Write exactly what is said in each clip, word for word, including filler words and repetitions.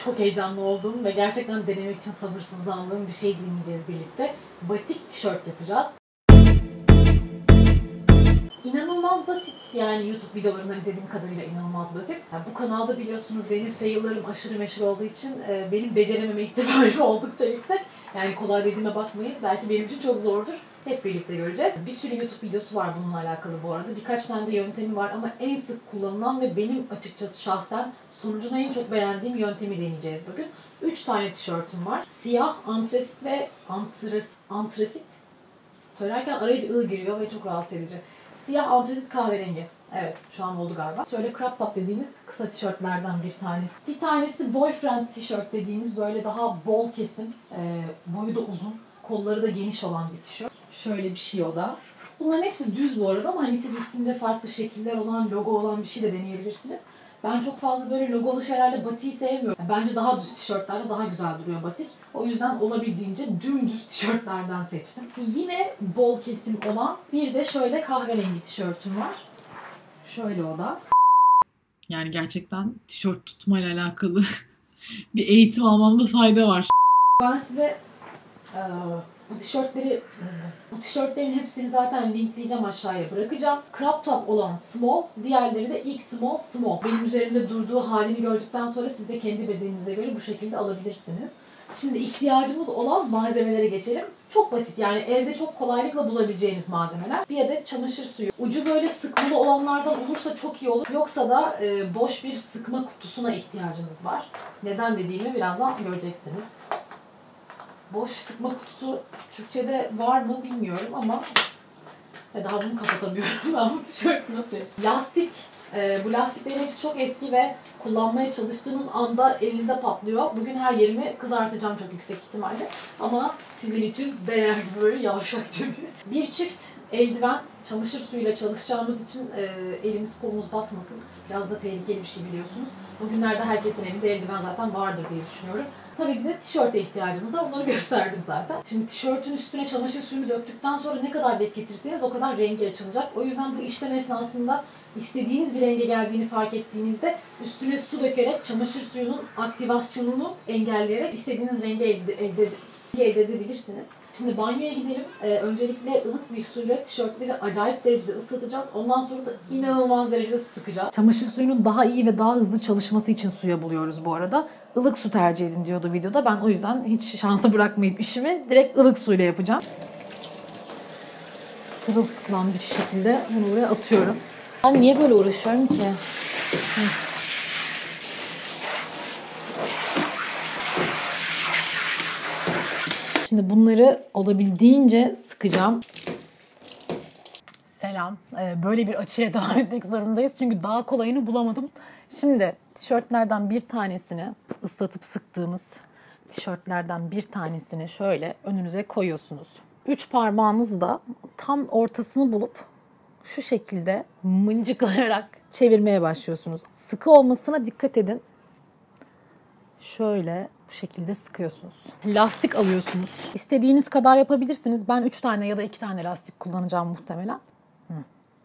çok heyecanlı olduğum ve gerçekten denemek için sabırsızlandığım bir şey dinleyeceğiz birlikte. Batik tişört yapacağız. İnanılmaz basit, yani YouTube videolarından izlediğim kadarıyla inanılmaz basit. Yani bu kanalda biliyorsunuz benim fail'larım aşırı meşhur olduğu için e, benim becerememe ihtimali oldukça yüksek. Yani kolay dediğime bakmayın, belki benim için çok zordur. Hep birlikte göreceğiz. Bir sürü YouTube videosu var bununla alakalı bu arada. Birkaç tane de yöntemi var ama en sık kullanılan ve benim açıkçası şahsen sonucunu en çok beğendiğim yöntemi deneyeceğiz bugün. üç tane tişörtüm var. Siyah, antresit ve antresit. antresit. Söylerken araya bir ı giriyor ve çok rahatsız edici. Siyah, antresit, kahverengi. Evet, şu an oldu galiba. Şöyle crop top dediğimiz kısa tişörtlerden bir tanesi. Bir tanesi boyfriend tişört dediğimiz böyle daha bol kesim, e, boyu da uzun, kolları da geniş olan bir tişört. Şöyle bir şey o da. Bunların hepsi düz bu arada ama hani siz üstünde farklı şekiller olan, logo olan bir şey de deneyebilirsiniz. Ben çok fazla böyle logolu şeylerle batiği sevmiyorum. Bence daha düz tişörtlerde daha güzel duruyor batik. O yüzden olabildiğince dümdüz tişörtlerden seçtim. Yine bol kesim olan bir de şöyle kahverengi tişörtüm var. Şöyle o da. Yani gerçekten tişört tutmayla alakalı bir eğitim almamda fayda var. Ben size e, bu tişörtleri, bu tişörtlerin hepsini zaten linkleyeceğim, aşağıya bırakacağım. Crop top olan small, diğerleri de ilk small, small. Benim üzerimde durduğu halini gördükten sonra siz de kendi bedeninize göre bu şekilde alabilirsiniz. Şimdi ihtiyacımız olan malzemelere geçelim. Çok basit, yani evde çok kolaylıkla bulabileceğiniz malzemeler. Bir adet çamaşır suyu. Ucu böyle sıkmalı olanlardan olursa çok iyi olur. Yoksa da e, boş bir sıkma kutusuna ihtiyacınız var. Neden dediğimi birazdan göreceksiniz. Boş sıkma kutusu Türkçe'de var mı bilmiyorum ama ya daha bunu kapatamıyorum. Ben bu tişörtü nasıl? Lastik. Ee, bu lastiklerin hepsi çok eski ve kullanmaya çalıştığınız anda elinize patlıyor. Bugün her yerimi kızartacağım çok yüksek ihtimalle. Ama sizin için değer gibi böyle yavşakça bir. Bir çift eldiven. Çamaşır suyuyla çalışacağımız için e, elimiz kolumuz batmasın. Biraz da tehlikeli bir şey biliyorsunuz. Bugünlerde herkesin evinde eldiven zaten vardır diye düşünüyorum. Tabii ki de tişörte ihtiyacımız var. Onları gösterdim zaten. Şimdi tişörtün üstüne çamaşır suyunu döktükten sonra ne kadar bekletirseniz o kadar rengi açılacak. O yüzden bu işlem esnasında istediğiniz bir renge geldiğini fark ettiğinizde üstüne su dökerek çamaşır suyunun aktivasyonunu engelleyerek istediğiniz rengi elde, elde, elde edebilirsiniz. Şimdi banyoya gidelim. Ee, öncelikle ılık bir suyla tişörtleri acayip derecede ıslatacağız. Ondan sonra da inanılmaz derecede sıkacağız. Çamaşır suyunun daha iyi ve daha hızlı çalışması için suya buluyoruz bu arada. Ilık su tercih edin diyordu videoda. Ben o yüzden hiç şansa bırakmayıp işimi direkt ılık suyla yapacağım. Sırılsıklam bir şekilde bunu buraya atıyorum. Ben niye böyle uğraşıyorum ki? Hı. Şimdi bunları olabildiğince sıkacağım. Selam. Böyle bir açıya devam etmek zorundayız. Çünkü daha kolayını bulamadım. Şimdi tişörtlerden bir tanesini, ıslatıp sıktığımız tişörtlerden bir tanesini şöyle önünüze koyuyorsunuz. Üç parmağınızla tam ortasını bulup şu şekilde mıncıklayarak çevirmeye başlıyorsunuz. Sıkı olmasına dikkat edin. Şöyle bu şekilde sıkıyorsunuz. Lastik alıyorsunuz. İstediğiniz kadar yapabilirsiniz. Ben üç tane ya da iki tane lastik kullanacağım muhtemelen. Hı.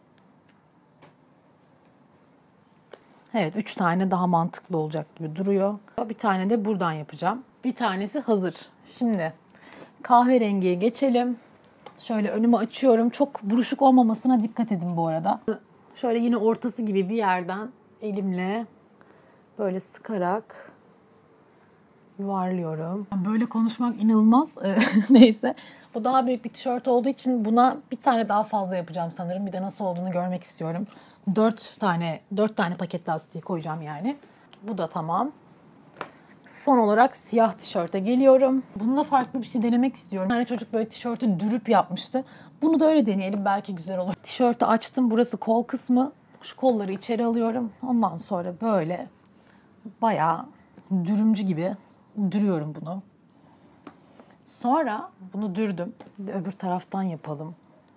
Evet, üç tane daha mantıklı olacak gibi duruyor. Bir tane de buradan yapacağım. Bir tanesi hazır. Şimdi kahverengiye geçelim. Şöyle önümü açıyorum. Çok buruşuk olmamasına dikkat edin bu arada. Şöyle yine ortası gibi bir yerden elimle böyle sıkarak yuvarlıyorum. Böyle konuşmak inanılmaz. Neyse. Bu daha büyük bir tişört olduğu için buna bir tane daha fazla yapacağım sanırım. Bir de nasıl olduğunu görmek istiyorum. Dört tane, dört tane paket lastiği koyacağım yani. Bu da tamam. Son olarak siyah tişörte geliyorum. Bununla farklı bir şey denemek istiyorum. Bir tane çocuk böyle tişörtü dürüp yapmıştı. Bunu da öyle deneyelim. Belki güzel olur. Tişörtü açtım. Burası kol kısmı. Şu kolları içeri alıyorum. Ondan sonra böyle bayağı dürümcü gibi dürüyorum bunu. Sonra bunu dürdüm. Bir de öbür taraftan yapalım.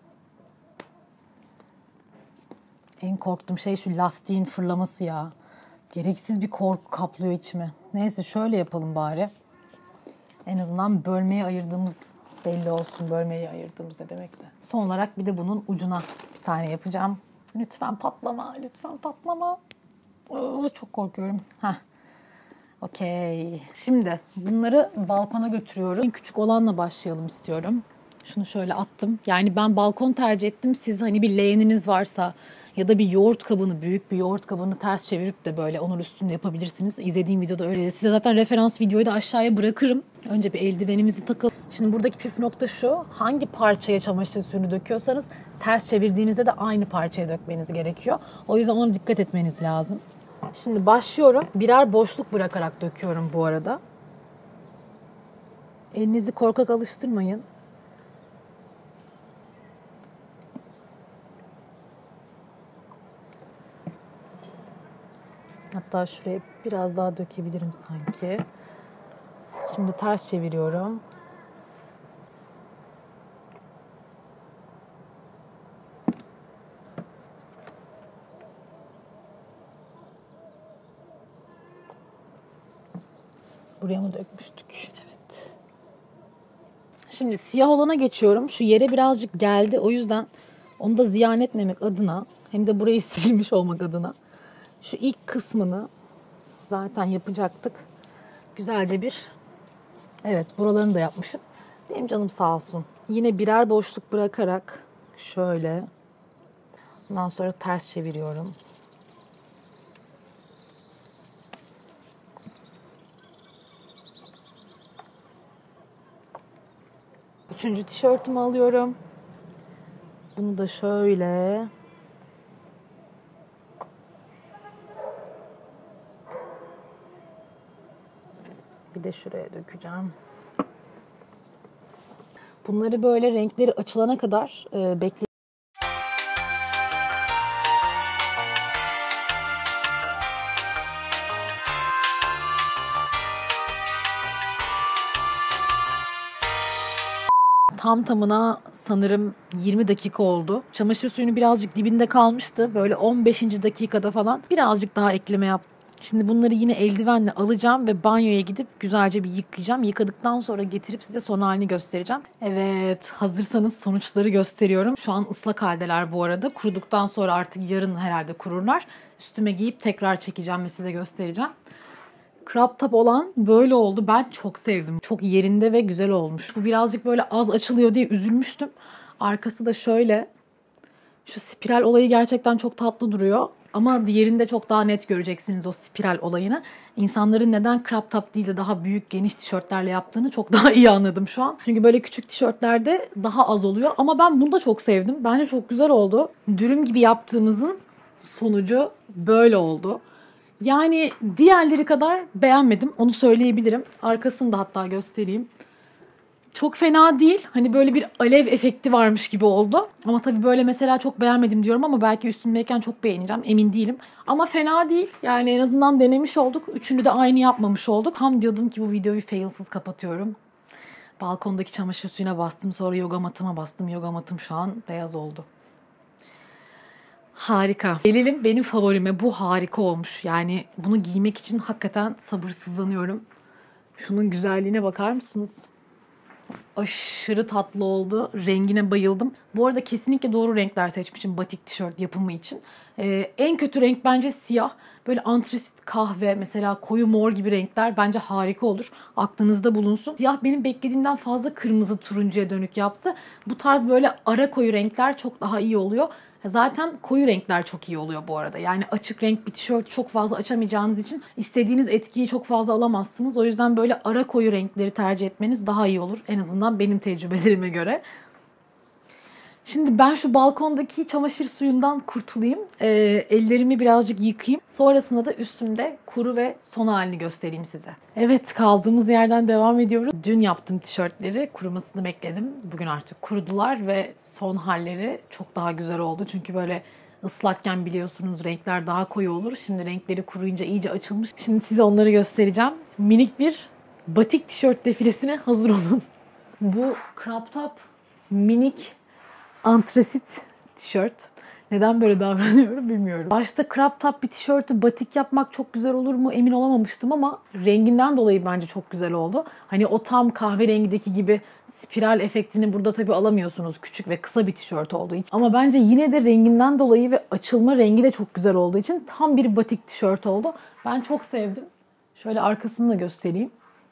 En korktuğum şey şu lastiğin fırlaması ya. Gereksiz bir korku kaplıyor içimi. Neyse şöyle yapalım bari. En azından bölmeye ayırdığımız belli olsun. Bölmeyi ayırdığımız ne demekse. Son olarak bir de bunun ucuna bir tane yapacağım. Lütfen patlama, lütfen patlama. Oo, çok korkuyorum. Heh. Okey. Şimdi bunları balkona götürüyorum. En küçük olanla başlayalım istiyorum. Şunu şöyle attım. Yani ben balkon tercih ettim. Siz hani bir leğeniniz varsa ya da bir yoğurt kabını, büyük bir yoğurt kabını ters çevirip de böyle onun üstünde yapabilirsiniz. İzlediğim videoda öyle. Size zaten referans videoyu da aşağıya bırakırım. Önce bir eldivenimizi takalım. Şimdi buradaki püf nokta şu. Hangi parçaya çamaşır suyunu döküyorsanız ters çevirdiğinizde de aynı parçaya dökmeniz gerekiyor. O yüzden ona dikkat etmeniz lazım. Şimdi başlıyorum. Birer boşluk bırakarak döküyorum bu arada. Elinizi korkak alıştırmayın. Hatta şuraya biraz daha dökebilirim sanki. Şimdi ters çeviriyorum. Buraya mı dökmüştük? Evet. Şimdi siyah olana geçiyorum. Şu yere birazcık geldi. O yüzden onu da ziyan etmemek adına hem de burayı silmiş olmak adına şu ilk kısmını zaten yapacaktık. Güzelce bir, evet buralarını da yapmışım. Benim canım sağ olsun. Yine birer boşluk bırakarak şöyle. Ondan sonra ters çeviriyorum. Üçüncü tişörtümü alıyorum. Bunu da şöyle bir de şuraya dökeceğim. Bunları böyle renkleri açılana kadar e, bekleyeceğim. Tam tamına sanırım yirmi dakika oldu. Çamaşır suyunu birazcık dibinde kalmıştı. Böyle on beşinci dakikada falan birazcık daha ekleme yaptım. Şimdi bunları yine eldivenle alacağım ve banyoya gidip güzelce bir yıkayacağım. Yıkadıktan sonra getirip size son halini göstereceğim. Evet, hazırsanız sonuçları gösteriyorum. Şu an ıslak haldeler bu arada. Kuruduktan sonra artık yarın herhalde kururlar. Üstüme giyip tekrar çekeceğim ve size göstereceğim. Crop top olan böyle oldu. Ben çok sevdim. Çok yerinde ve güzel olmuş. Bu birazcık böyle az açılıyor diye üzülmüştüm. Arkası da şöyle. Şu spiral olayı gerçekten çok tatlı duruyor. Ama diğerinde çok daha net göreceksiniz o spiral olayını. İnsanların neden crop top değil de daha büyük geniş tişörtlerle yaptığını çok daha iyi anladım şu an. Çünkü böyle küçük tişörtlerde daha az oluyor. Ama ben bunu da çok sevdim. Bence çok güzel oldu. Dürüm gibi yaptığımızın sonucu böyle oldu. Yani diğerleri kadar beğenmedim. Onu söyleyebilirim. Arkasını da hatta göstereyim. Çok fena değil. Hani böyle bir alev efekti varmış gibi oldu. Ama tabii böyle mesela çok beğenmedim diyorum ama belki üstümdeyken çok beğeneceğim. Emin değilim. Ama fena değil. Yani en azından denemiş olduk. Üçünü de aynı yapmamış olduk. Tam diyordum ki bu videoyu failsız kapatıyorum. Balkondaki çamaşır suyuna bastım. Sonra yoga matıma bastım. Yoga matım şu an beyaz oldu. Harika. Gelelim benim favorime. Bu harika olmuş. Yani bunu giymek için hakikaten sabırsızlanıyorum. Şunun güzelliğine bakar mısınız? Aşırı tatlı oldu. Rengine bayıldım. Bu arada kesinlikle doğru renkler seçmişim batik tişört yapımı için. Ee, en kötü renk bence siyah. Böyle antrasit kahve, mesela koyu mor gibi renkler bence harika olur. Aklınızda bulunsun. Siyah benim beklediğimden fazla kırmızı turuncuya dönük yaptı. Bu tarz böyle ara koyu renkler çok daha iyi oluyor. Zaten koyu renkler çok iyi oluyor bu arada. Yani açık renk bir tişört çok fazla açamayacağınız için istediğiniz etkiyi çok fazla alamazsınız. O yüzden böyle ara koyu renkleri tercih etmeniz daha iyi olur. En azından benim tecrübelerime göre. Şimdi ben şu balkondaki çamaşır suyundan kurtulayım. Ee, ellerimi birazcık yıkayayım. Sonrasında da üstümde kuru ve son halini göstereyim size. Evet, kaldığımız yerden devam ediyoruz. Dün yaptığım tişörtleri kurumasını bekledim. Bugün artık kurudular ve son halleri çok daha güzel oldu. Çünkü böyle ıslakken biliyorsunuz renkler daha koyu olur. Şimdi renkleri kuruyunca iyice açılmış. Şimdi size onları göstereceğim. Minik bir batik tişört defilisine hazır olun. Bu crop top minik antrasit tişört. Neden böyle davranıyorum bilmiyorum. Başta crop top bir tişörtü batik yapmak çok güzel olur mu emin olamamıştım ama renginden dolayı bence çok güzel oldu. Hani o tam kahverengideki gibi spiral efektini burada tabii alamıyorsunuz. Küçük ve kısa bir tişört olduğu için. Ama bence yine de renginden dolayı ve açılma rengi de çok güzel olduğu için tam bir batik tişört oldu. Ben çok sevdim. Şöyle arkasını da göstereyim.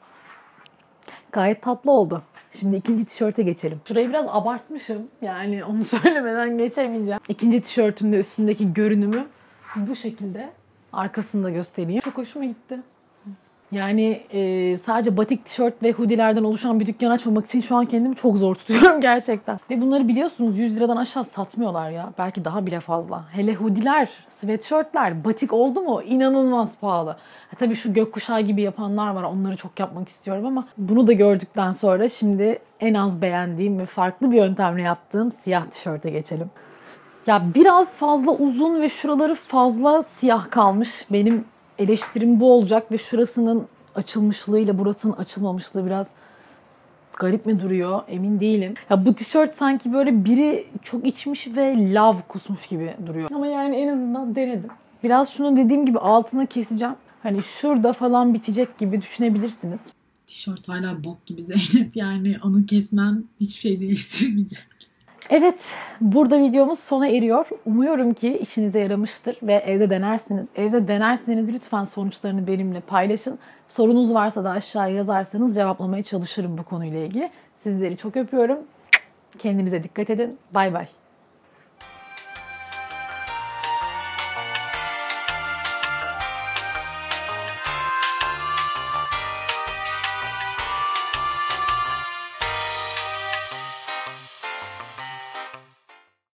Gayet tatlı oldu. Şimdi ikinci tişörte geçelim. Şurayı biraz abartmışım. Yani onu söylemeden geçemeyeceğim. İkinci tişörtün de üstündeki görünümü bu şekilde. Arkasını da göstereyim. Çok hoşuma gitti. Yani e, sadece batik tişört ve hoodie'lerden oluşan bir dükkan açmamak için şu an kendimi çok zor tutuyorum gerçekten. Ve bunları biliyorsunuz yüz liradan aşağı satmıyorlar ya. Belki daha bile fazla. Hele hoodie'ler, sweatshirtler, batik oldu mu inanılmaz pahalı. Ha, tabii şu gökkuşağı gibi yapanlar var. Onları çok yapmak istiyorum ama bunu da gördükten sonra şimdi en az beğendiğim ve farklı bir yöntemle yaptığım siyah tişörte geçelim. Ya biraz fazla uzun ve şuraları fazla siyah kalmış. Benim eleştirim bu olacak ve şurasının açılmışlığıyla burasının açılmamışlığı biraz garip mi duruyor emin değilim. Ya bu tişört sanki böyle biri çok içmiş ve lav kusmuş gibi duruyor. Ama yani en azından denedim. Biraz şunu dediğim gibi altını keseceğim. Hani şurada falan bitecek gibi düşünebilirsiniz. Tişört hala bok gibi Zeynep, yani onu kesmen hiçbir şey değiştirmeyecek. Evet, burada videomuz sona eriyor. Umuyorum ki işinize yaramıştır ve evde denersiniz. Evde denerseniz lütfen sonuçlarını benimle paylaşın. Sorunuz varsa da aşağıya yazarsanız cevaplamaya çalışırım bu konuyla ilgili. Sizleri çok öpüyorum. Kendinize dikkat edin. Bay bay.